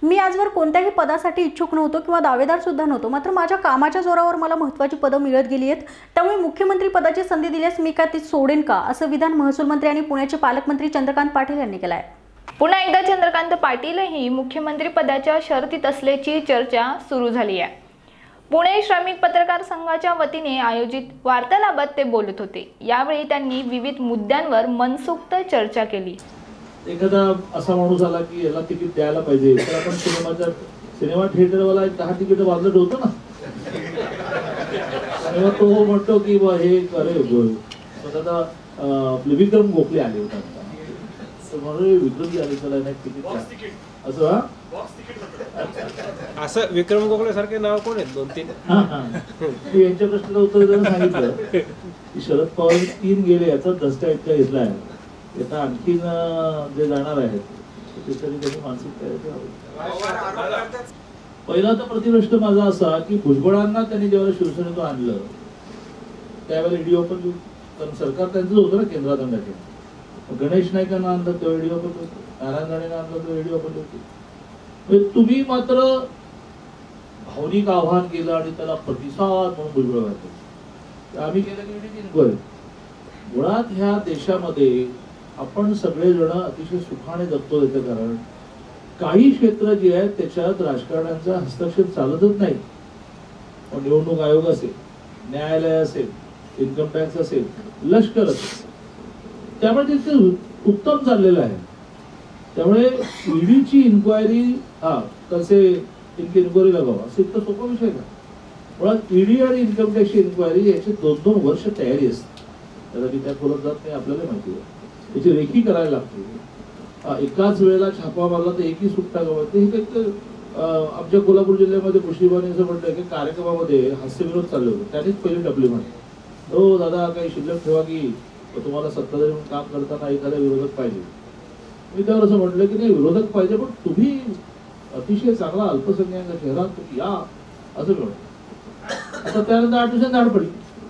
मी आजवर कोणत्याही पदासाठी इच्छुक नव्हतो किंवा दावेदार सुद्धा नव्हतो, मात्र माझ्या कामाच्या जोरावर मला महत्त्वाची पदं मिळत गेली आहेत। त्यामुळे मुख्यमंत्री पदाची संधी दिल्यास मी का ती सोडेन का, असं विधान महसूल मंत्री आणि पुण्याचे पालकमंत्री चंद्रकांत पाटील यांनी केलं आहे। पुन्हा एकदा चंद्रकांत पाटीलही मुख्यमंत्री पदाच्या शर्तीत असल्याची चर्चा सुरू झाली आहे। पुणे श्रमिक पत्रकार संघाच्या वतीने आयोजित वार्तालापात ते बोलत होते। यावेळी त्यांनी विविध मुद्द्यांवर मनसोक्त चर्चा केली। एखादा असा माणूस आला की याला तिकीट द्यायला पाहिजे, तर आपण सिनेमा थिएटरवाला 10 तिकीट वाजलं होतं ना, तेव्हा तो म्हणतो की हे अरे आता आपले विक्रम गोखले आले होते, म्हणून विक्रमजी आले त्याला तिकीट असं असं विक्रम गोखले सारखे नाव कोण आहेत 2-3? यांच्या प्रश्नाला उत्तर देऊन सांगितलं की शरद पवार 3 गेले याचा धसका इतका घेतला आहे, आता आणखीन जे जाणार आहेत ते तरी त्यांनी मानसिक तयारी करावी। पहिला तर प्रतिप्रश्न माझा असा की भुजबळांना त्यांनी जेव्हा शिवसेनेतून आणलं त्यावेळेला ईडी पण, कारण सरकार त्यांचंच होतं ना केंद्रात आणण्याचे, गणेश नाईकांना आणलं तेव्हा ईडी पण होतं, नारायण राणेंना आणलं तेव्हा ईडी पण होती। तुम्ही मात्र भावनिक आव्हान केलं आणि त्याला प्रतिसाद म्हणून भुजबळ व्हायचं, आम्ही केलं की ईडी इन्क्वायरी। मुळात ह्या देशामध्ये आपण सगळेजण अतिशय सुखाने जगतो, त्याचं कारण काही क्षेत्र जे आहेत त्याच्यात राजकारण्यांचा हस्तक्षेप चालतच नाही। निवडणूक आयोग असेल, न्यायालय असेल, इन्कम टॅक्स असेल, लष्कर असेल, त्यामुळे ते उत्तम चाललेलं आहे। त्यामुळे ईडीची इन्क्वायरी कसे इन्क्वायरी लगावा असं इतकं सोपा विषय का? मुळात ईडी आणि इन्कम टॅक्सची इन्क्वायरी याची 2-2 वर्ष तयारी असते, त्याला मी त्या खोलत जात नाही, आपल्याला माहिती आहे त्याची रेखी करायला लागते। एकाच वेळेला छापा मारला तर एकही सुट्टा गमत नाही। हे आमच्या कोल्हापूर जिल्ह्यामध्ये मुश्रीफांनी असं म्हटलंय की कार्यक्रमामध्ये हास्यविनोद चालले होते, त्यांनीच पहिले टपली म्हणले, हो दादा काही शिल्लक ठेवा की तुम्हाला सत्ताधारी म्हणून काम करताना एखादा विरोधक पाहिजे। मी त्यावर असं म्हटलं की नाही, विरोधक पाहिजे पण तुम्ही अतिशय चांगला अल्पसंख्याक चेहरा तुम्ही या, असं म्हणतो। आता त्यानंतर 8 दिवसांनी धाड पडली,